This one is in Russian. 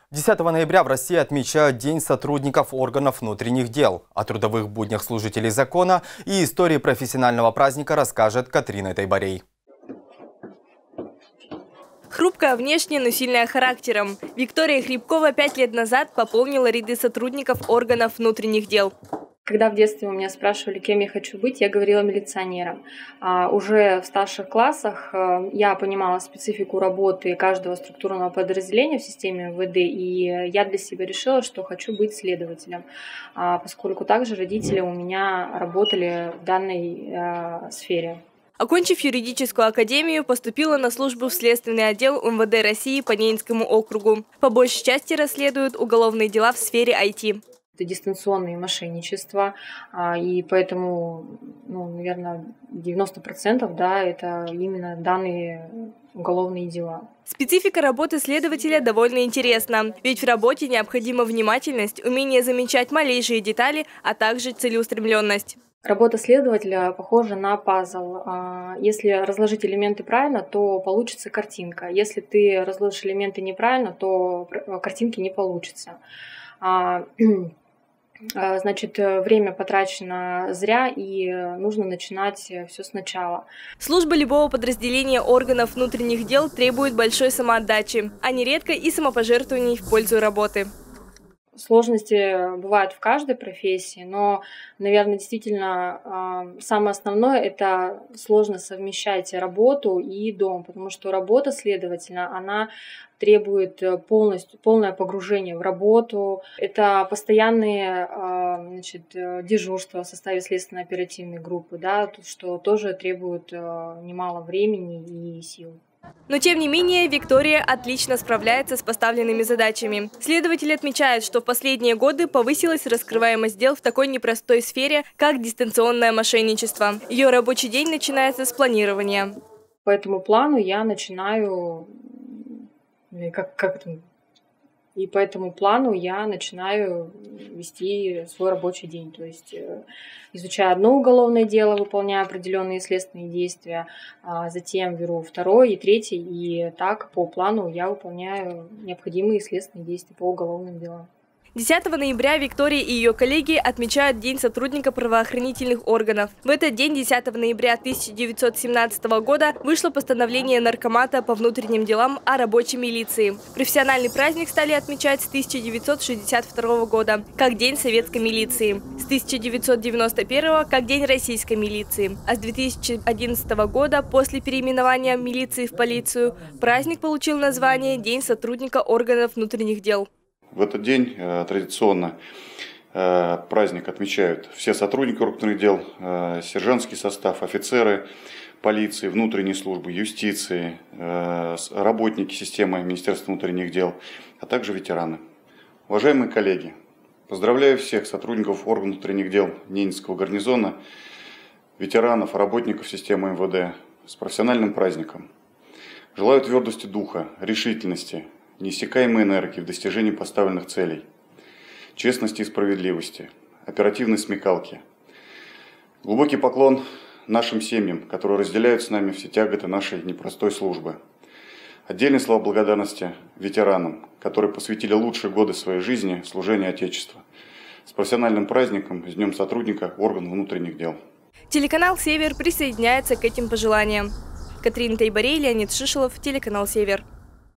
10 ноября в России отмечают День сотрудников органов внутренних дел. О трудовых буднях служителей закона и истории профессионального праздника расскажет Катрина Тайбарей. Хрупкая внешне, но сильная характером. Виктория Хребкова 5 лет назад пополнила ряды сотрудников органов внутренних дел. Когда в детстве у меня спрашивали, кем я хочу быть, я говорила милиционером. А уже в старших классах я понимала специфику работы каждого структурного подразделения в системе МВД, и я для себя решила, что хочу быть следователем, поскольку также родители у меня работали в данной сфере. Окончив юридическую академию, поступила на службу в Следственный отдел МВД России по Ненецкому округу. По большей части расследуют уголовные дела в сфере IT. Это дистанционные мошенничества, и поэтому, наверное, 90% это именно данные уголовные дела. Специфика работы следователя довольно интересна, ведь в работе необходима внимательность, умение замечать малейшие детали, а также целеустремленность. Работа следователя похожа на пазл. Если разложить элементы правильно, то получится картинка. Если ты разложишь элементы неправильно, то картинки не получится. Значит, время потрачено зря, и нужно начинать все сначала. Служба любого подразделения органов внутренних дел требует большой самоотдачи, а нередко и самопожертвований в пользу работы. Сложности бывают в каждой профессии, но, наверное, действительно самое основное – это сложно совмещать работу и дом, потому что работа следовательно, она требует полное погружение в работу. Это постоянные дежурства в составе следственно-оперативной группы, что тоже требует немало времени и сил. Но тем не менее, Виктория отлично справляется с поставленными задачами. Следователь отмечает, что в последние годы повысилась раскрываемость дел в такой непростой сфере, как дистанционное мошенничество. Ее рабочий день начинается с планирования. По этому плану я начинаю вести свой рабочий день. То есть изучаю одно уголовное дело, выполняю определенные следственные действия, затем беру второе и третье, и так по плану я выполняю необходимые следственные действия по уголовным делам. 10 ноября Виктория и ее коллеги отмечают День сотрудника правоохранительных органов. В этот день, 10 ноября 1917 года, вышло постановление Наркомата по внутренним делам о рабочей милиции. Профессиональный праздник стали отмечать с 1962 года, как День советской милиции, с 1991 как День российской милиции, а с 2011 года, после переименования милиции в полицию, праздник получил название День сотрудника органов внутренних дел. В этот день традиционно праздник отмечают все сотрудники внутренних дел, сержантский состав, офицеры полиции, внутренней службы, юстиции, работники системы Министерства внутренних дел, а также ветераны. Уважаемые коллеги, поздравляю всех сотрудников органов внутренних дел Ненецкого гарнизона, ветеранов, работников системы МВД с профессиональным праздником. Желаю твердости духа, решительности, неиссякаемой энергии в достижении поставленных целей, честности и справедливости, оперативной смекалки. Глубокий поклон нашим семьям, которые разделяют с нами все тяготы нашей непростой службы. Отдельные слова благодарности ветеранам, которые посвятили лучшие годы своей жизни служению Отечеству. С профессиональным праздником, с Днем сотрудника органов внутренних дел. Телеканал «Север» присоединяется к этим пожеланиям. Катрина Тайбарей, Леонид Шишелов, телеканал «Север».